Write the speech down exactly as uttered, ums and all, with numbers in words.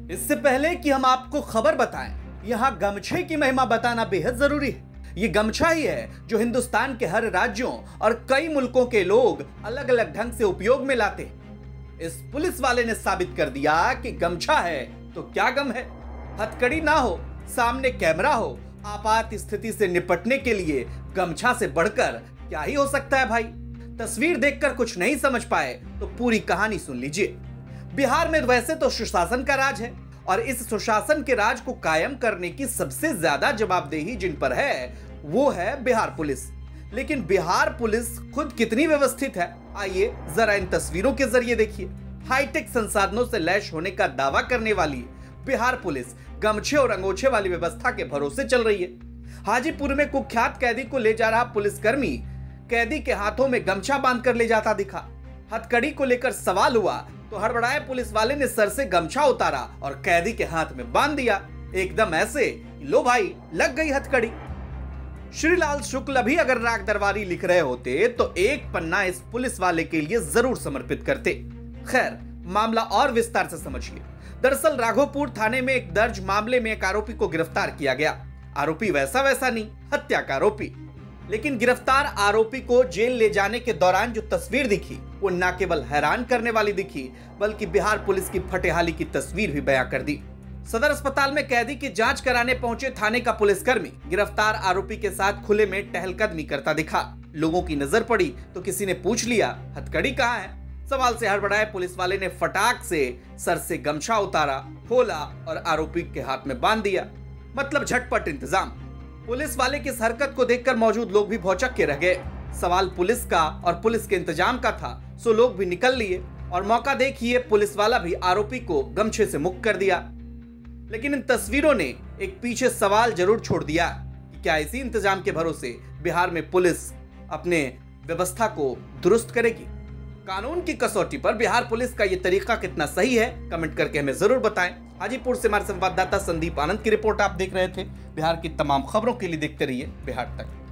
इससे पहले कि हम आपको खबर बताएं, यहाँ गमछे की महिमा बताना बेहद जरूरी है। ये गमछा ही है जो हिंदुस्तान के हर राज्यों और कई मुल्कों के लोग अलग अलग ढंग से उपयोग में लाते हैं। इस पुलिस वाले ने साबित कर दिया कि गमछा है तो क्या गम है। हथकड़ी ना हो, सामने कैमरा हो, आपात स्थिति से निपटने के लिए गमछा से बढ़कर क्या ही हो सकता है भाई। तस्वीर देखकर कुछ नहीं समझ पाए तो पूरी कहानी सुन लीजिए। बिहार में वैसे तो सुशासन का राज है और इस सुशासन के राज को कायम करने की सबसे ज्यादा जवाबदेही जिन पर है वो है बिहार पुलिस। लेकिन बिहार पुलिस खुद कितनी व्यवस्थित है, आइए जरा इन तस्वीरों के जरिए देखिए। हाईटेक संसाधनों से लैस होने का दावा करने वाली बिहार पुलिस गमछे और अंगोछे वाली व्यवस्था के भरोसे चल रही है। हाजीपुर में कुख्यात कैदी को ले जा रहा पुलिसकर्मी कैदी के हाथों में गमछा बांधकर ले जाता दिखा। हथकड़ी को लेकर सवाल हुआ तो हड़बड़ाए पुलिस वाले ने सर से गमछा उतारा और कैदी के हाथ में बांध दिया, एकदम ऐसे लो भाई लग गई हथकड़ी। श्रीलाल शुक्ल भी अगर राग दरबारी लिख रहे होते तो एक पन्ना इस पुलिस वाले के लिए जरूर समर्पित करते। खैर, मामला और विस्तार से समझिए। दरअसल राघोपुर थाने में एक दर्ज मामले में एक आरोपी को गिरफ्तार किया गया। आरोपी वैसा वैसा नहीं, हत्या का आरोपी। लेकिन गिरफ्तार आरोपी को जेल ले जाने के दौरान जो तस्वीर दिखी वो न केवल हैरान करने वाली दिखी बल्कि बिहार पुलिस की फटेहाली की तस्वीर भी बयां कर दी। सदर अस्पताल में कैदी की जांच कराने पहुंचे थाने का पुलिसकर्मी गिरफ्तार आरोपी के साथ खुले में टहलकदमी करता दिखा। लोगों की नजर पड़ी तो किसी ने पूछ लिया हथकड़ी कहाँ है। सवाल से हड़बड़ाए पुलिस वाले ने फटाक से सर से गमछा उतारा, खोला और आरोपी के हाथ में बांध दिया। मतलब झटपट इंतजाम। पुलिस वाले की इस हरकत को देखकर मौजूद लोग भी भौचक के रह गए। सवाल पुलिस का और पुलिस के इंतजाम का था, सो लोग भी निकल लिए और मौका देखिए पुलिस वाला भी आरोपी को गमछे से मुक्त कर दिया। लेकिन इन तस्वीरों ने एक पीछे सवाल जरूर छोड़ दिया कि क्या इसी इंतजाम के भरोसे बिहार में पुलिस अपने व्यवस्था को दुरुस्त करेगी। कानून की कसौटी पर बिहार पुलिस का यह तरीका कितना सही है, कमेंट करके हमें जरूर बताएं। हाजीपुर से हमारे संवाददाता संदीप आनंद की रिपोर्ट आप देख रहे थे। बिहार की तमाम खबरों के लिए देखते रहिए बिहार तक।